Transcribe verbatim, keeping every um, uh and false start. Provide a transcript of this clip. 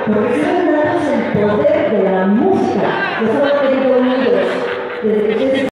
porque saben datos el poder de la música. Yo solo he tenido oídos desde que